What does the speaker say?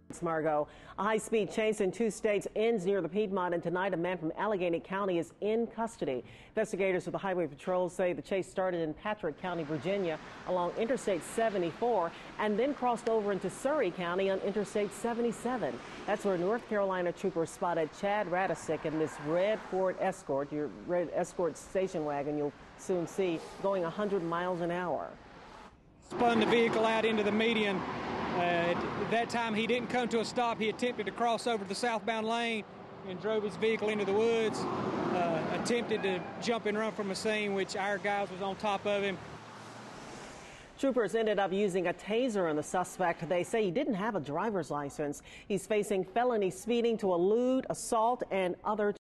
Margot. A high-speed chase in 2 states ends near the Piedmont, and tonight a man from Allegheny County is in custody. Investigators with the Highway Patrol say the chase started in Patrick County, Virginia, along Interstate 74, and then crossed over into Surry County on Interstate 77. That's where North Carolina troopers spotted Chad Radisick in this red Ford Escort, your red Escort station wagon you'll soon see, going 100 miles an hour. Spun the vehicle out into the median. At that time, he didn't come to a stop. He attempted to cross over the southbound lane and drove his vehicle into the woods. Attempted to jump and run from a scene, which our guys was on top of him. Troopers ended up using a taser on the suspect. They say he didn't have a driver's license. He's facing felony speeding to elude, assault, and other